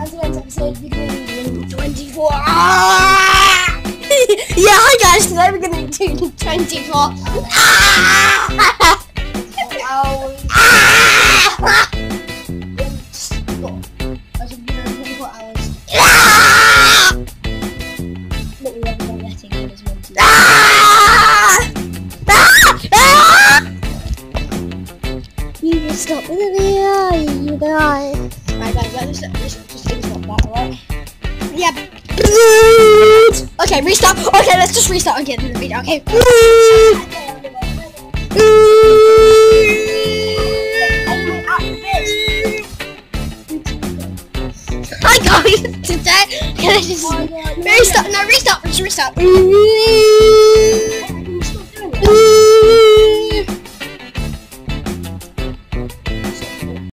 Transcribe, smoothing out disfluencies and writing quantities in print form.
tonight's episode beginning 24. Ah! Yeah, hi guys, today we're gonna do 24 hours. But we won't be letting him as well. You will stop the video, you guys. Right guys, let's just stop that, alright? Yeah. Okay, restart. Okay, let's just restart and get into the video, okay? Hi guys, today, can I just restart? No, restart, just restart.